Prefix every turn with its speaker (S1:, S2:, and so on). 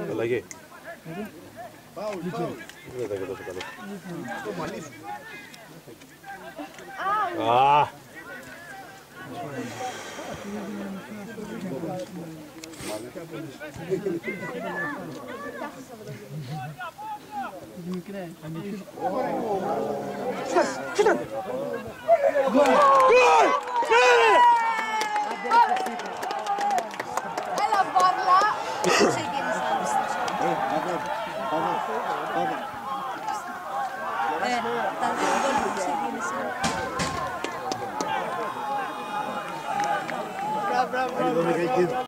S1: Αλλαγή. Δεν ήταν και τόσο καλό.
S2: Έλα Παύλα! Ξεκίνησα να πιστέψω. Τα δύο γκολ που ξεκίνησαν.
S3: Μπράβο, μπράβο.